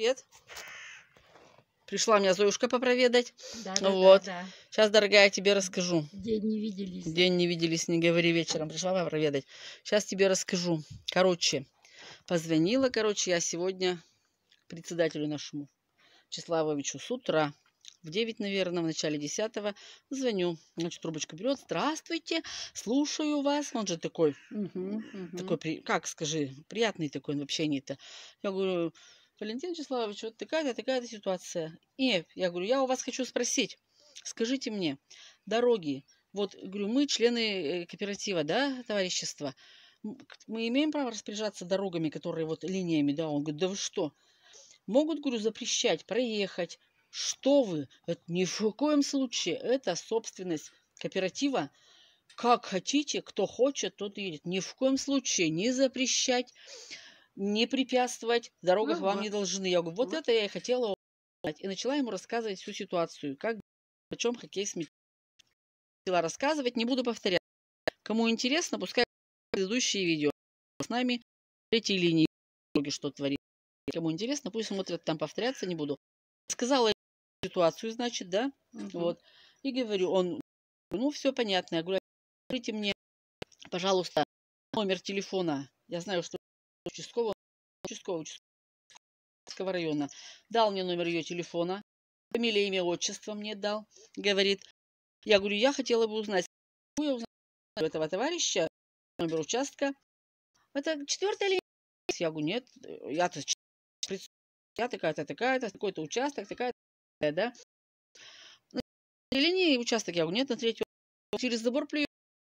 Привет. Пришла меня Зоюшка попроведать. Да. Сейчас, дорогая, тебе расскажу. День не виделись. День не виделись, не говори, вечером пришла попроведать. Сейчас тебе расскажу. Позвонила, я сегодня председателю нашему Числавовичу с утра. В 9, наверное, в начале 10-го звоню. Значит, трубочку берет. Здравствуйте, слушаю вас. Он же такой, такой, как скажи, приятный такой в общении-то. Я говорю, Валентин Числавович, вот такая-то ситуация. И я говорю, я у вас хочу спросить. Скажите мне, дороги, вот, говорю, мы члены кооператива, да, товарищества, мы имеем право распоряжаться дорогами, которые вот линиями, да? Он говорит, да вы что? Могут, говорю, запрещать проехать. Что вы? Это ни в коем случае. Это собственность кооператива. Как хотите, кто хочет, тот едет. Ни в коем случае не запрещать, не препятствовать. В дорогах вам не должны. Я говорю, вот это я и хотела узнать. И начала ему рассказывать всю ситуацию. Как, о чем хоккей с мячом. Хотела рассказывать, не буду повторять. Кому интересно, пускай предыдущие видео. С нами третьей линии что творится. Кому интересно, пусть смотрят, там повторяться не буду. Сказала ситуацию, значит, да? Вот. И говорю, ну, все понятно. Я говорю, скажите мне, пожалуйста, номер телефона. Я знаю, что участкового района. Дал мне номер ее телефона. Фамилия, имя, отчество мне дал. Говорит, я говорю, я хотела бы узнать, этого товарища, номер участка. Это 4-я линия. Я говорю, нет, я такая-то, такой-то участок, такая-то, да. На линии участок, я говорю, нет, на 3-ю. Через забор плюете.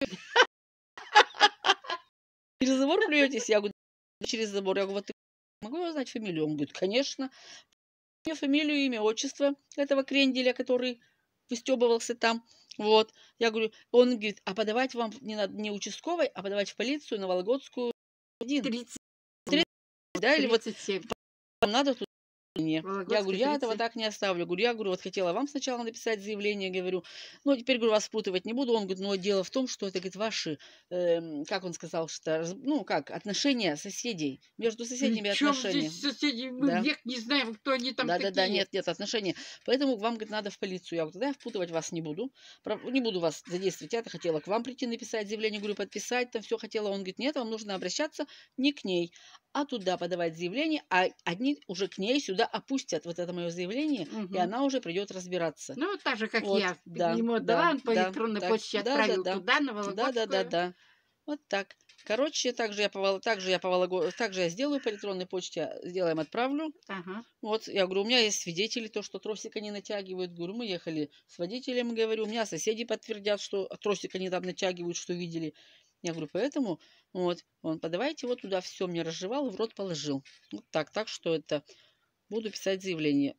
Через забор плюетесь? Я говорю, через забор. Я говорю, вот могу я узнать фамилию? Он говорит, конечно. Мне фамилию, имя, отчество этого кренделя, который выстебывался там. Вот. Я говорю, он говорит, а подавать вам не участковой, а подавать в полицию на Вологодскую 1. 30, да, или 37. Вот надо тут. Я говорю, я 30. этого так не оставлю. Я говорю, вот хотела вам сначала написать заявление, говорю, ну, теперь, говорю, вас спутывать не буду. Он говорит, ну, дело в том, что это, говорит, ваши, как он сказал, что, ну, как, отношения соседей, между соседями отношения. Здесь соседи, мы век не знаем, кто они там такие. Да, нет, отношения. Поэтому вам, говорит, надо в полицию. Я говорю, тогда я впутывать вас не буду. Не буду вас задействовать. Я-то хотела к вам прийти написать заявление, говорю, подписать, там все хотела. Он говорит, нет, вам нужно обращаться не к ней, а туда подавать заявление, а одни уже к ней сюда опустят вот это мое заявление, и она уже придет разбираться. Ну, вот так же, как вот, я. Да, Ему отдала, он по электронной почте отправил туда, на Вологодскую. Да. Вот так. Короче, также я сделаю по электронной почте, сделаем, отправлю. Вот, я говорю, у меня есть свидетели, то, что тросика не натягивают. Говорю, мы ехали с водителем, говорю, у меня соседи подтвердят, что тросика не там натягивают, что видели. Я говорю, поэтому, вот, он, подавайте вот туда, все мне разжевал и в рот положил. Вот так что это, буду писать заявление.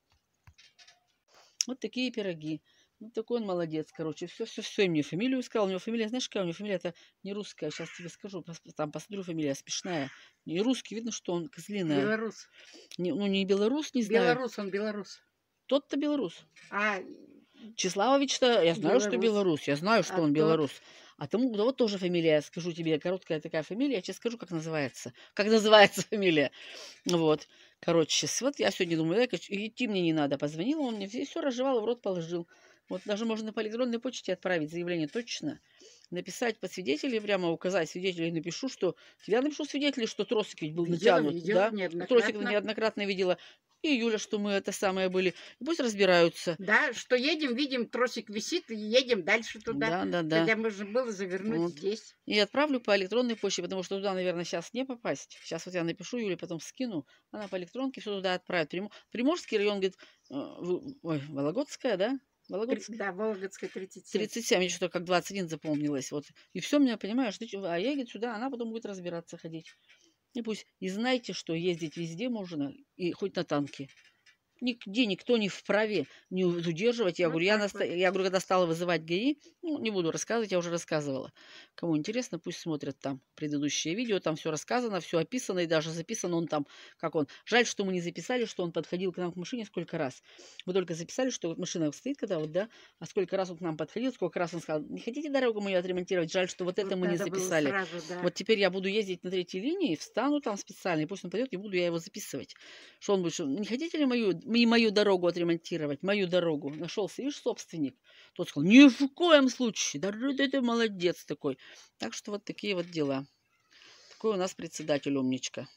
Вот такие пироги. Вот такой он молодец, все мне фамилию сказал. У него фамилия, знаешь, какая у него фамилия? Это не русская, сейчас тебе скажу, там посмотрю, фамилия смешная. Не русский, видно, что он козлиная. Белорус. Не белорус, не знаю. Белорус, он белорус. Тот-то белорус. Числавович-то, я знаю, что белорус, я знаю, что он белорус. А тому, да вот тоже фамилия, скажу тебе, короткая такая фамилия, я тебе скажу, как называется. Как называется фамилия. Вот. Короче, вот я сегодня думаю, идти мне не надо. Позвонила, он мне все разжевал, в рот положил. Вот даже можно по электронной почте отправить заявление точно. Написать по свидетелю, прямо указать свидетелю, напишу, что... Я напишу свидетелю, что тросик ведь был натянут. Да? Тросик неоднократно видела. И Юля, что мы это самое были. И пусть разбираются. Да, что едем, видим, тросик висит, и едем дальше туда. Да. Хотя можно было завернуть здесь. И отправлю по электронной почте, потому что туда, наверное, сейчас не попасть. Сейчас вот я напишу Юле, потом скину. Она по электронке все туда отправит. Приморский район, говорит, Вологодская, да? Вологодская? Да, Вологодская 37. 37, мне что-то как 21 запомнилось. Вот. И все меня, понимаешь, а я, говорит, сюда, она потом будет разбираться, ходить. И пусть. И знайте, что ездить везде можно, и хоть на танке. нигде никто не вправе не удерживать. Я Вот говорю, так вот. я говорю, когда стала вызывать ГАИ, ну, не буду рассказывать, я уже рассказывала. Кому интересно, пусть смотрят там предыдущее видео, там все рассказано, все описано и даже записано он там, как он. Жаль, что мы не записали, что он подходил к нам к машине сколько раз. Мы только записали, что вот машина стоит, когда вот, да, а сколько раз он к нам подходил, сколько раз он сказал, не хотите дорогу мою отремонтировать? Жаль, что вот это Вот мы не надо было записали. сразу, да. Вот теперь я буду ездить на 3-й линии, встану там специально, и пусть он пойдет, и буду я его записывать. Что он будет, что, не хотите ли мою дорогу отремонтировать, мою дорогу? Нашелся, видишь, собственник. Тот сказал, ни в коем случае, да ты молодец такой. Так что вот такие вот дела. Такой у нас председатель умничка.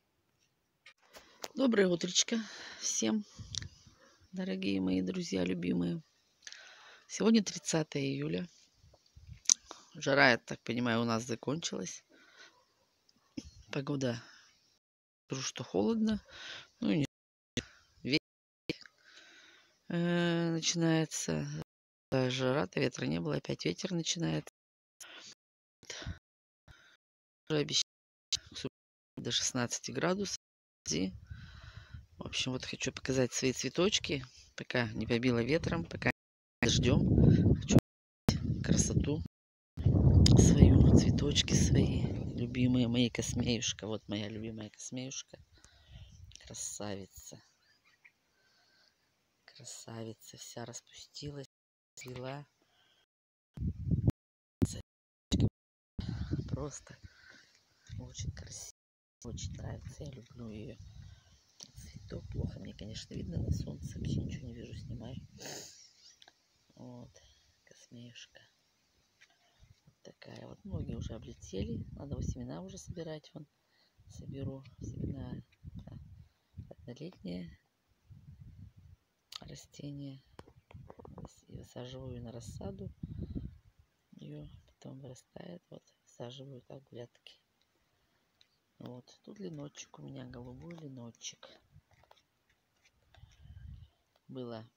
Доброе утречко всем, дорогие мои друзья, любимые. Сегодня 30 июля. Жара, я так понимаю, у нас закончилась. Погода, скажу, что холодно. Ну, не начинается жара-то, ветра не было, опять ветер начинает. Уже обещаю до 16 градусов. В общем, вот хочу показать свои цветочки, пока не побило ветром, пока не дождем. Хочу красоту свою, цветочки свои, любимые мои космеюшка. Вот моя любимая космеюшка. Красавица. Красавица вся распустилась, цвела. Просто очень красиво, очень нравится, я люблю ее. Цветок плохо мне, конечно, видно на солнце, вообще ничего не вижу, снимаю. Вот, космеюшка. Вот такая вот, многие уже облетели, надо его семена уже собирать, вон, соберу семена, однолетние растения, и высаживаю на рассаду, ее потом вырастает, вот, высаживаю так в грядки. Вот, тут леночек у меня, голубой леночек. Было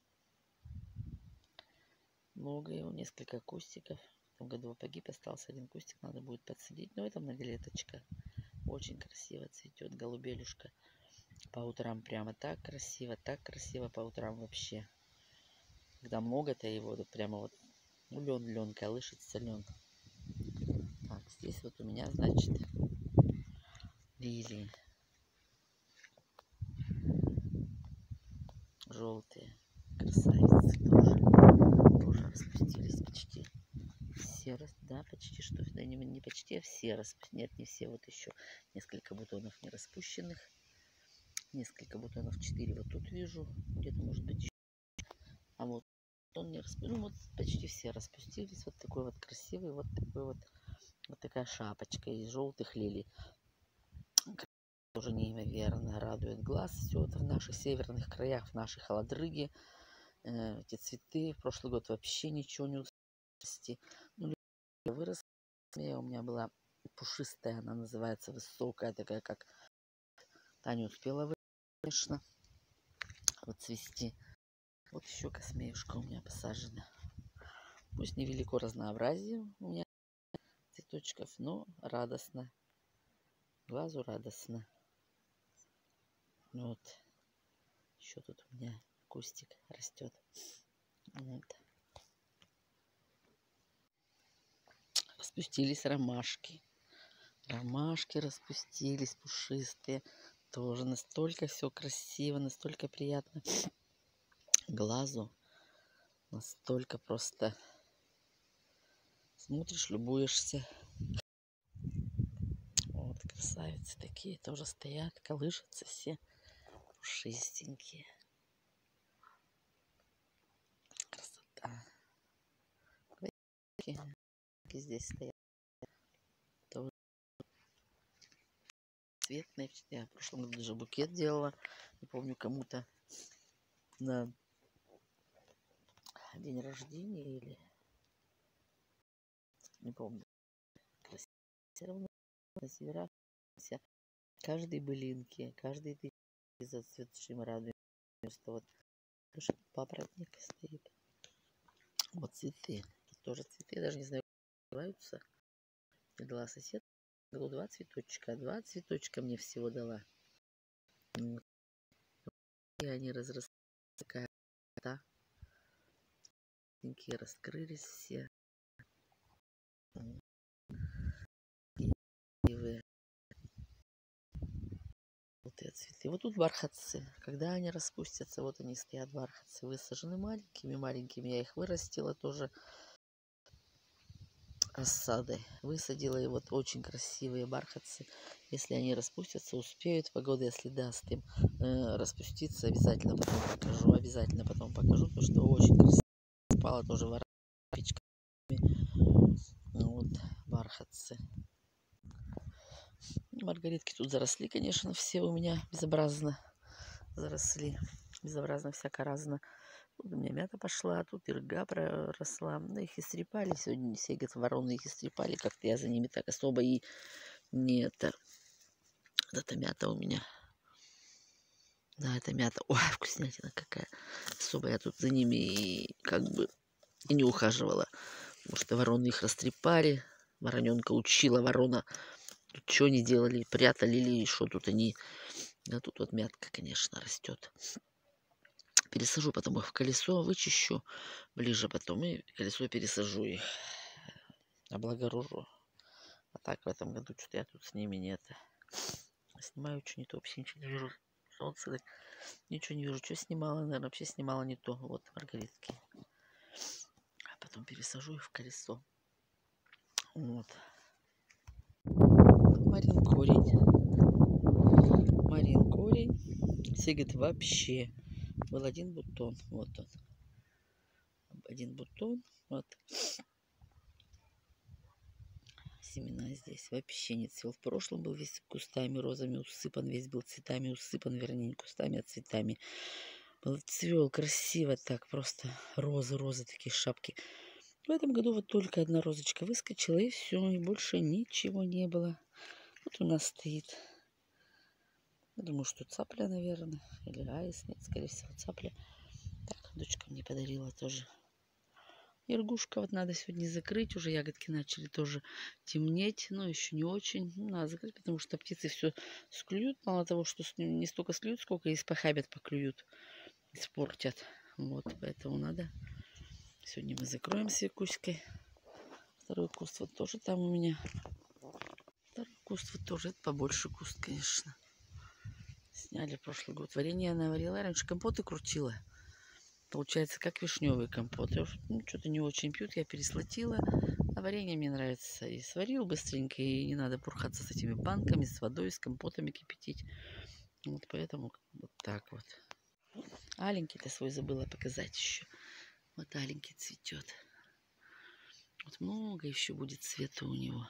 много его, несколько кустиков. В том году погиб, остался один кустик, надо будет подсадить. Но это многолеточка. Очень красиво цветет голубелюшка. По утрам прямо так красиво по утрам вообще. Когда много-то его, то прямо вот, ну, лен колышется лен. Так, здесь вот у меня, значит, лилии. Желтые. Красавицы тоже распустились почти. Все, да, почти что, да, не почти, а все распустились. Нет, не все, вот еще несколько бутонов не распущенных. Несколько бутонов, 4 вот тут вижу. Где-то, может быть, еще. А вот он не распустил. Ну, вот почти все распустились. Вот такой вот красивый, вот такой вот такая шапочка из желтых лилий. Тоже неимоверно радует глаз. Все это в наших северных краях, в нашей холодрыге. Эти цветы. В прошлый год вообще ничего не успели. Ну, вырос. У меня была пушистая, она называется, высокая, такая, как Таня успела вырасти, конечно, вот цвести. Вот еще космеюшка у меня посажена. Пусть невелико разнообразие у меня цветочков, но радостно. Глазу радостно. Вот. Еще тут у меня кустик растет. Вот. Распустились ромашки. Ромашки распустились, пушистые. Тоже настолько все красиво, настолько приятно глазу. Настолько просто смотришь, любуешься. Вот красавицы такие тоже стоят, колышутся все пушистенькие. Красота. Здесь стоят. Тоже цветные. Я в прошлом году даже букет делала. Не помню, кому-то на день рождения или... Не помню. Красиво. Все равно на северах каждой былинки, каждый ты зацветшим радует. Вот папоротник стоит. Вот цветы. Тут тоже цветы. Даже не знаю, как называются. Я дала сосед. Два цветочка. 2 цветочка мне всего дала. Вот. И они разрослись. такая, да. Маленькие раскрылись все. Красивые. Желтые цветы. Вот тут бархатцы. Когда они распустятся, вот они стоят, бархатцы, высажены маленькими. Я их вырастила тоже рассадой. Высадила, и вот очень красивые бархатцы. Если они распустятся, успеют, погода, если даст им распуститься, обязательно потом покажу. Обязательно потом покажу, потому что очень красиво. Спала тоже воробичками. Вот, бархатцы. Маргаритки тут заросли, конечно, все у меня безобразно заросли. Безобразно всяко разно. Тут у меня мята пошла, тут ирга проросла. Ну, их истрепали сегодня, все, говорят, вороны их истрепали. Как-то я за ними так особо и не это. Вот эта мята у меня. Да, это мята. Ой, вкуснятина какая. Особо я тут за ними и как бы и не ухаживала. Потому что вороны их растрепали. Вороненка учила, ворона. Тут что они делали, прятали или что тут они. А тут вот мятка, конечно, растет. Пересажу потом их в колесо, вычищу ближе потом и колесо пересажу их. Облагорожу. А так в этом году что-то я тут с ними не это. Снимаю, что не то, вообще ничего не вижу. Солнце, так, ничего не вижу. Что снимала, наверное, вообще снимала не то. Вот маргаритки. А потом пересажу их в колесо. Вот. Марин корень. Марин корень. Все говорят, вообще. Был один бутон. Вот он. Один бутон. Вот. Семена здесь вообще не цвел. В прошлом был весь кустами, розами усыпан. Весь был цветами усыпан. Вернее, не кустами, а цветами. Был, цвел красиво так. Просто розы, такие шапки. В этом году вот только одна розочка выскочила. И все. И больше ничего не было. Вот у нас стоит. Я думаю, что цапля, наверное. Или аист. Нет, скорее всего, цапля. Так, дочка мне подарила тоже. Иргушка вот надо сегодня закрыть. Уже ягодки начали тоже темнеть. Но еще не очень. Ну, надо закрыть, потому что птицы все склюют. Мало того, что не столько склюют, сколько и испохабят, поклюют. Испортят. Вот, поэтому надо. Сегодня мы закроем с Викуськой. Второй куст вот тоже там у меня. Второй куст вот тоже. Это побольше куст, конечно. Сняли прошлый год. Варенье я наварила. Я раньше компоты крутила. Получается, как вишневый компот. Ну, что-то не очень пьют. Я переслотила. А варенье мне нравится. И сварил быстренько. И не надо пурхаться с этими банками, с водой, с компотами кипятить. Вот поэтому вот так вот. Аленький-то свой забыла показать еще. Вот аленький цветет. Вот много еще будет цвета у него.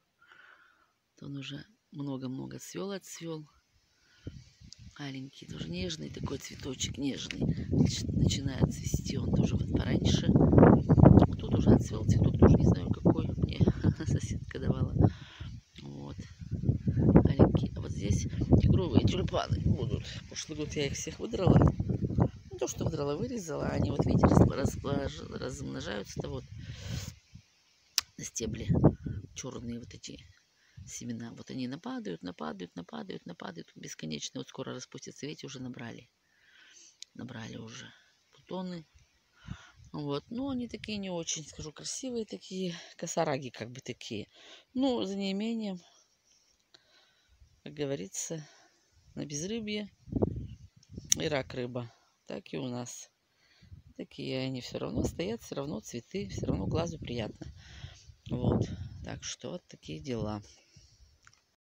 Вот он уже много-много цвел, отцвел. Аленький, тоже нежный такой цветочек, нежный. Начинает цвести он тоже вот пораньше. Тут уже отцвел цветок, тоже не знаю какой. Мне соседка давала. Вот. Аленький. А вот здесь тигровые тюльпаны будут. Прошлый год я их всех выдрала. Не то, что выдрала, вырезала. Они вот, видите, размножаются-то вот на стебле. Черные вот эти семена. Вот они нападают бесконечно. Вот скоро распустятся. Видите, уже набрали. Набрали уже бутоны. Вот. Ну, они такие не очень, скажу, красивые такие. Косораги как бы такие. Ну, за неимением, как говорится, на безрыбье и рак рыба. Так и у нас. Такие они все равно стоят, все равно цветы, все равно глазу приятно. Вот. Так что вот такие дела.